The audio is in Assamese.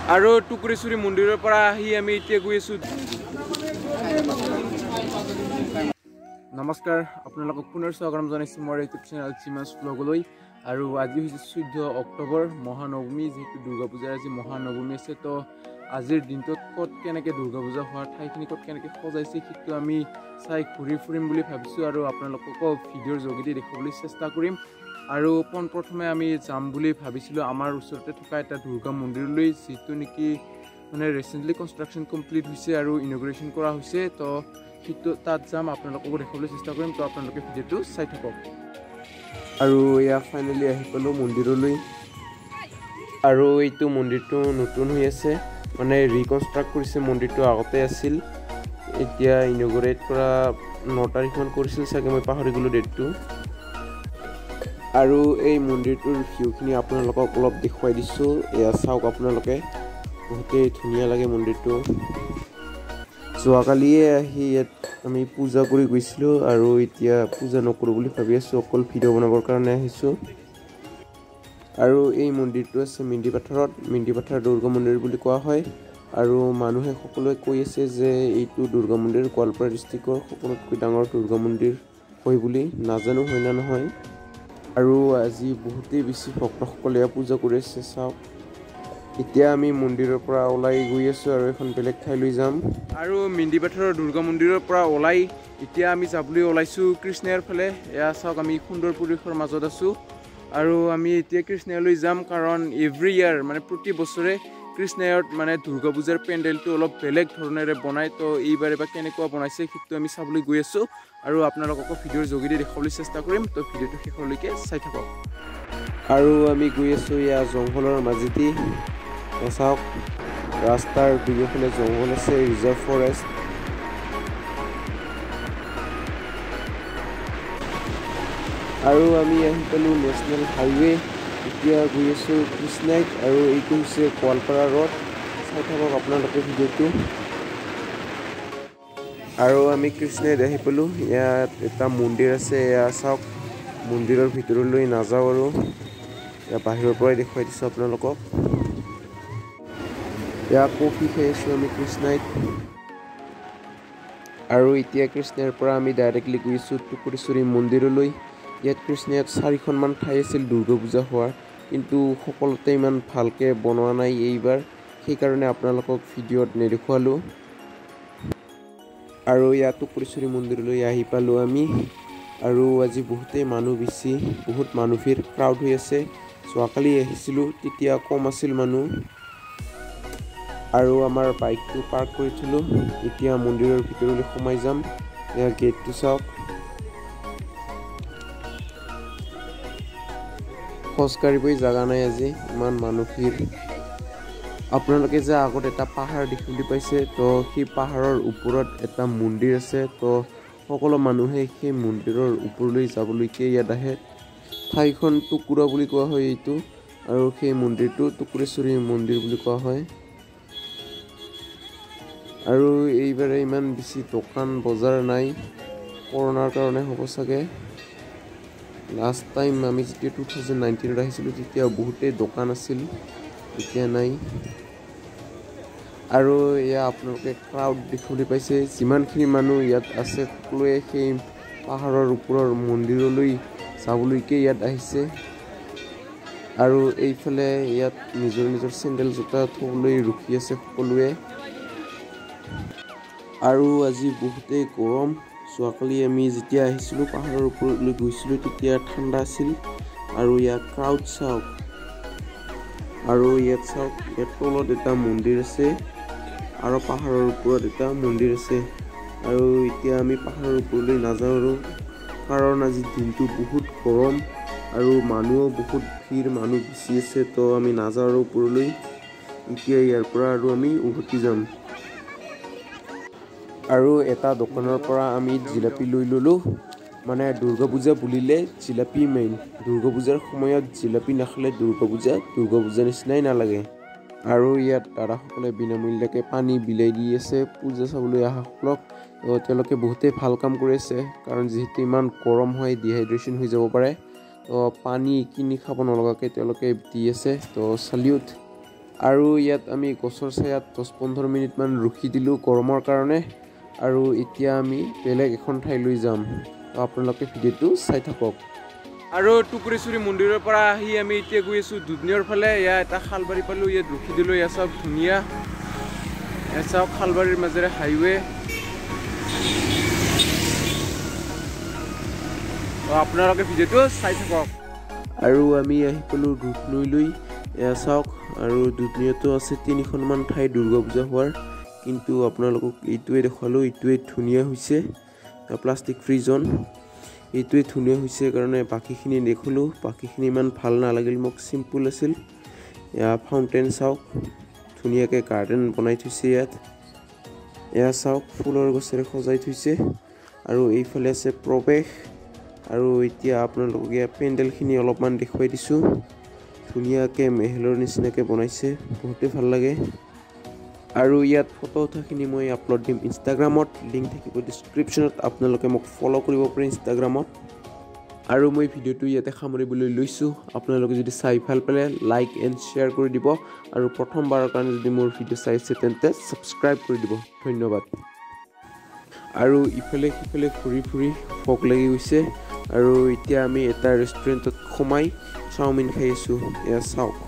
আৰু টুকুৰেশ্বৰী মন্দিৰৰ পৰা আহি আমি এতিয়া গৈ আছো। নমস্কাৰ, আপোনালোকক পুনৰ স্বাগতম জনাইছোঁ মোৰ ইউটিউব চেনেল জীমান ব্লগলৈ। আৰু আজি হৈছে 14 অক্টোবৰ মহানৱমী, যেহেতু দুৰ্গা পূজাৰ আজি মহানৱমী আছে। তো আজিৰ দিনটোত ক'ত কেনেকৈ দুৰ্গা পূজা হোৱাৰ ঠাইখিনি ক'ত কেনেকৈ সজাইছে সেইটো আমি চাই ঘূৰি ফুৰিম বুলি ভাবিছোঁ আৰু আপোনালোকক ভিডিঅ'ৰ যোগেদি দেখুৱাবলৈ চেষ্টা কৰিম। আৰু পোনপ্ৰথমে আমি যাম বুলি ভাবিছিলোঁ আমাৰ ওচৰতে থকা এটা দুৰ্গা মন্দিৰলৈ, যিটো নেকি মানে ৰিচেণ্টলি কনষ্ট্ৰাকশ্যন কমপ্লিট হৈছে আৰু ইনগ্ৰেশ্যন কৰা হৈছে। তো সেইটো তাত যাম, আপোনালোককো দেখাবলৈ চেষ্টা কৰিম। তো আপোনালোকে ভিডিঅ'টো চাই থাকক। আৰু এয়া ফাইনেলি আহি পালোঁ মন্দিৰলৈ। আৰু এইটো মন্দিৰটো নতুন হৈ আছে, মানে ৰিকনষ্ট্ৰাক্ট কৰিছে। মন্দিৰটো আগতে আছিল, এতিয়া ইনগ্ৰেট কৰা 9 তাৰিখমান কৰিছিল চাগে, মই পাহৰি গ'লোঁ ডেটটো। আৰু এই মন্দিৰটোৰ ভিউখিনি আপোনালোকক অলপ দেখুৱাই দিছোঁ। এয়া চাওক আপোনালোকে, বহুতেই ধুনীয়া লাগে মন্দিৰটো। যোৱাকালিয়ে আহি ইয়াত আমি পূজা কৰি গৈছিলোঁ আৰু এতিয়া পূজা নকৰোঁ বুলি ভাবি আছোঁ, অকল ভিডিঅ' বনাবৰ কাৰণে আহিছোঁ। আৰু এই মন্দিৰটো আছে মেণ্ডিপাথাৰ দুৰ্গা মন্দিৰ বুলি কোৱা হয়। আৰু মানুহে সকলোৱে কৈ আছে যে এইটো দুৰ্গা মন্দিৰ গোৱালপাৰা ডিষ্ট্ৰিক্টৰ সকলোতকৈ ডাঙৰ দুৰ্গা মন্দিৰ হয় বুলি। নাজানো হয় না নহয়। আৰু আজি বহুতেই বেছি ভক্তসকলে পূজা কৰি আছে, চাওক। এতিয়া আমি মন্দিৰৰ পৰা ওলাই গৈ আছোঁ আৰু এখন বেলেগ ঠাইলৈ যাম। আৰু মেণ্ডিপাথাৰৰ দুৰ্গা মন্দিৰৰ পৰা ওলাই এতিয়া আমি যাবলৈ ওলাইছোঁ কৃষ্ণাইৰ ফালে। এয়া চাওক, আমি সুন্দৰ পৰিৱেশৰ মাজত আছোঁ আৰু আমি এতিয়া কৃষ্ণাইলৈ যাম, কাৰণ এভৰি ইয়াৰ মানে প্ৰতি বছৰে কৃষ্ণাইত মানে দুৰ্গা পূজাৰ পেণ্ডেলটো অলপ বেলেগ ধৰণেৰে বনায়। তো এইবাৰ এবাৰ কেনেকুৱা বনাইছে সেইটো আমি চাবলৈ গৈ আছোঁ আৰু আপোনালোককো ভিডিঅ'ৰ যোগেদি দেখাবলৈ চেষ্টা কৰিম। তো ভিডিঅ'টো শেষলৈকে চাই থাকক। আৰু আমি গৈ আছোঁ এয়া জংঘলৰ মাজেদি। চাওক, ৰাস্তাৰ দুয়োফালে জংঘল আছে, ৰিজাৰ্ভ ফৰেষ্ট। আৰু আমি আহি পালোঁ নেশ্যনেল হাইৱে। এতিয়া গৈ আছোঁ কৃষ্ণাইত আৰু এইটো হৈছে গোৱালপাৰা ৰোড। চাই থাকক আপোনালোকে ভিডিঅ'টো। আৰু আমি কৃষ্ণাইত আহি পালোঁ। ইয়াত এটা মন্দিৰ আছে, এয়া চাওক। মন্দিৰৰ ভিতৰলৈ নাযাওঁ আৰু এয়া বাহিৰৰ পৰাই দেখুৱাই দিছোঁ আপোনালোকক। এয়া কফি খাই আছোঁ আমি কৃষ্ণাইত। আৰু এতিয়া কৃষ্ণাইৰ পৰা আমি ডাইৰেক্টলি গৈছোঁ টুকুৰেশ্বৰী মন্দিৰলৈ। ইয়াত কৃষ্ণাইত 4খনমান ঠাই আছিল দুৰ্গা পূজা হোৱাৰ, কিন্তু সকলোতে ইমান ভালকৈ বনোৱা নাই এইবাৰ, সেইকাৰণে আপোনালোকক ভিডিঅ'ত নেদেখুৱালোঁ। আৰু ইয়াত টুকুৰেশ্বৰী মন্দিৰলৈ আহি পালোঁ আমি। আৰু আজি বহুতেই মানুহ বেছি, বহুত মানুহ ভিৰ, ক্ৰাউড হৈ আছে। যোৱাকালি আহিছিলোঁ তেতিয়া কম আছিল মানুহ। আৰু আমাৰ বাইকটো পাৰ্ক কৰি থলোঁ। এতিয়া মন্দিৰৰ ভিতৰলৈ সোমাই যাম। এয়া গেটটো চাওক। খোজকাঢ়িবই জেগা নাই আজি, ইমান মানুহ ভিৰ। আপোনালোকে যে আগত এটা পাহাৰ দেখিবলৈ পাইছে, তো সেই পাহাৰৰ ওপৰত এটা মন্দিৰ আছে। তো সকলো মানুহে সেই মন্দিৰৰ ওপৰলৈ যাবলৈকে ইয়াত আহে। ঠাইখন টুকুৰা বুলি কোৱা হয় এইটো, আৰু সেই মন্দিৰটো টুকুৰেশ্বৰী মন্দিৰ বুলি কোৱা হয়। আৰু এইবাৰে ইমান বেছি দোকান বজাৰ নাই, কৰোণাৰ কাৰণে হ'ব চাগে। লাষ্ট টাইম আমি যেতিয়া 2019ত আহিছিলোঁ তেতিয়া বহুতেই দোকান আছিল, এতিয়া নাই। আৰু এয়া আপোনালোকে ক্ৰাউড দেখিবলৈ পাইছে। যিমানখিনি মানুহ ইয়াত আছে সকলোৱে সেই পাহাৰৰ ওপৰৰ মন্দিৰলৈ যাবলৈকে ইয়াত আহিছে। আৰু এইফালে ইয়াত নিজৰ নিজৰ চেণ্ডেল জোতা থ'বলৈ ৰখি আছে সকলোৱে। আৰু আজি বহুতেই গৰম। যোৱাকালি আমি যেতিয়া আহিছিলোঁ পাহাৰৰ ওপৰলৈ গৈছিলোঁ তেতিয়া ঠাণ্ডা আছিল। আৰু ইয়াত ক্ৰাউড চাওক। আৰু ইয়াত চাওক, ইয়াত তলত এটা মন্দিৰ আছে আৰু পাহাৰৰ ওপৰত এটা মন্দিৰ আছে। আৰু এতিয়া আমি পাহাৰৰ ওপৰলৈ নাযাওঁ আৰু, কাৰণ আজি দিনটো বহুত গৰম আৰু মানুহো বহুত ভিৰ, মানুহ বেছি আছে। তো আমি নাযাওঁ আৰু ওপৰলৈ। এতিয়া ইয়াৰ পৰা আৰু আমি উভতি যাম। আৰু এটা দোকানৰ পৰা আমি জিলাপি লৈ ল'লোঁ। মানে দুৰ্গা পূজা বুলিলে জিলাপি মেইন। দুৰ্গা পূজাৰ সময়ত জিলাপি নাখালে দুৰ্গা পূজা নিচিনাই নালাগে। আৰু ইয়াত দাদাসকলে বিনামূলীয়াকৈ পানী বিলাই দি আছে পূজা চাবলৈ অহাসকলক। তেওঁলোকে বহুতেই ভাল কাম কৰি আছে, কাৰণ যিহেতু ইমান গৰম হয়, ডিহাইড্ৰেশ্যন হৈ যাব পাৰে। তো পানী কিনি খাব নলগাকৈ তেওঁলোকে দি আছে। তো চালিউট। আৰু ইয়াত আমি গছৰ ছায়াত 10-15 মিনিটমান ৰখি দিলোঁ গৰমৰ কাৰণে আৰু এতিয়া আমি বেলেগ এখন ঠাইলৈ যাম আপোনালোকে ভিডিঅ'টো চাই থাকক আৰু টুকুৰেশ্বৰী মন্দিৰৰ পৰা আহি আমি এতিয়া গৈ আছোঁ দুধনৈৰ ফালে ইয়াত এটা খালবাৰী পালোঁ ইয়াত ৰখি দিলোঁ ইয়াত চাওক ধুনীয়া ইয়াত চাওক খালবাৰীৰ মাজেৰে হাইৱে আপোনালোকে ভিডিঅ'টো চাই থাকক আৰু আমি আহি পালোঁ দুধনৈলৈ এয়া চাওক আৰু দুধনৈতো আছে 3খনমান ঠাই দুৰ্গা পূজা হোৱাৰ কিন্তু আপোনালোকক এইটোৱে দেখালোঁ এইটোৱে ধুনীয়া হৈছে প্লাষ্টিক ফ্ৰী জোন এইটোৱে ধুনীয়া হৈছে কাৰণে বাকীখিনি দেখালোঁ বাকীখিনি ইমান ভাল নালাগিল মোক চিম্পুল আছিল এয়া ফাউণ্টেন চাওক ধুনীয়াকৈ গাৰ্ডেন বনাই থৈছে ইয়াত এয়া চাওক ফুলৰ গছেৰে সজাই থৈছে আৰু এইফালে আছে প্ৰৱেশ আৰু এতিয়া আপোনালোকক ইয়াত পেণ্ডেলখিনি অলপমান দেখুৱাই দিছোঁ ধুনীয়াকৈ মেহেলৰ নিচিনাকৈ বনাইছে বহুতেই ভাল লাগে আৰু ইয়াত ফটো উঠাখিনি মই আপলোড দিম ইনষ্টাগ্ৰামত লিংক থাকিব ডিছক্ৰিপশ্যনত আপোনালোকে মোক ফ'ল' কৰিব পাৰে ইনষ্টাগ্ৰামত আৰু মই ভিডিঅ'টো ইয়াতে সামৰিবলৈ লৈছোঁ আপোনালোকে যদি চাই ভাল পালে লাইক এণ্ড শ্বেয়াৰ কৰি দিব আৰু প্ৰথমবাৰৰ কাৰণে যদি মোৰ ভিডিঅ' চাইছে তেন্তে ছাবস্ক্ৰাইব কৰি দিব ধন্যবাদ আৰু ইফালে সিফালে ঘূৰি ফুৰি ভোক লাগি গৈছে আৰু এতিয়া আমি এটা ৰেষ্টুৰেণ্টত সোমাই চাওমিন খাই আছোঁ এয়া চাওক